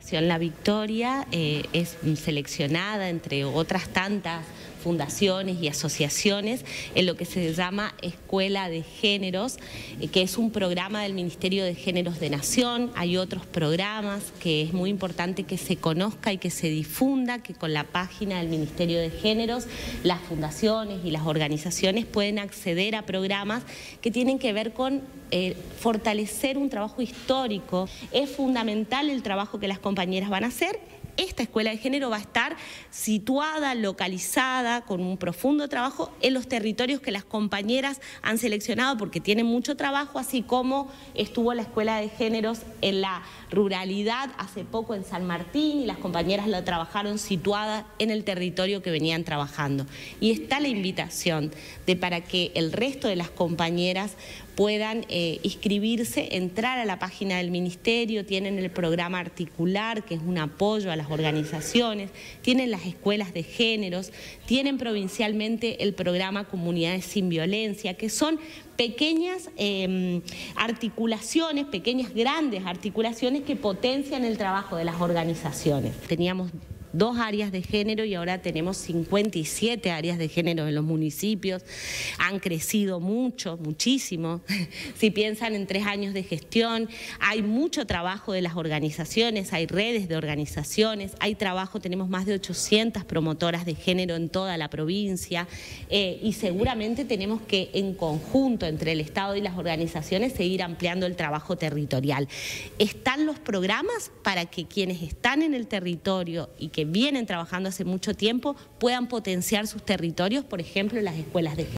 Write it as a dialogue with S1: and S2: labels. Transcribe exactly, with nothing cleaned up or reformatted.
S1: Fundación La Victoria eh, es seleccionada entre otras tantas fundaciones y asociaciones en lo que se llama Escuela de Géneros, eh, que es un programa del Ministerio de Géneros de Nación. Hay otros programas que es muy importante que se conozca y que se difunda, que con la página del Ministerio de Géneros las fundaciones y las organizaciones pueden acceder a programas que tienen que ver con eh, fortalecer un trabajo histórico. Es fundamental el trabajo que las compañeras van a hacer. Esta escuela de género va a estar situada, localizada, con un profundo trabajo en los territorios que las compañeras han seleccionado porque tienen mucho trabajo, así como estuvo la escuela de géneros en la ruralidad hace poco en San Martín y las compañeras la trabajaron situada en el territorio que venían trabajando. Y está la invitación de para que el resto de las compañeras puedan eh, inscribirse, entrar a la página del Ministerio, tienen el programa articular, que es un apoyo a las organizaciones, tienen las escuelas de géneros, tienen provincialmente el programa Comunidades Sin Violencia, que son pequeñas eh, articulaciones, pequeñas grandes articulaciones que potencian el trabajo de las organizaciones. Teníamos dos áreas de género y ahora tenemos cincuenta y siete áreas de género en los municipios. Han crecido mucho, muchísimo. Si piensan en tres años de gestión, hay mucho trabajo de las organizaciones, hay redes de organizaciones, hay trabajo, tenemos más de ochocientas promotoras de género en toda la provincia eh, y seguramente tenemos que en conjunto entre el Estado y las organizaciones seguir ampliando el trabajo territorial. Están los programas para que quienes están en el territorio y que que vienen trabajando hace mucho tiempo puedan potenciar sus territorios, por ejemplo, las escuelas de género.